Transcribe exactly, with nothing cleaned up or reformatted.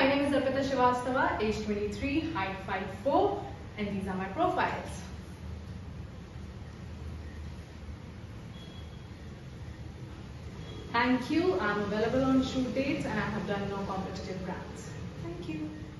my name is Arpita Srivastava, age twenty-three, height five foot four, and these are my profiles. Thank you. I'm available on shoot dates and I have done no competitive brands. Thank you.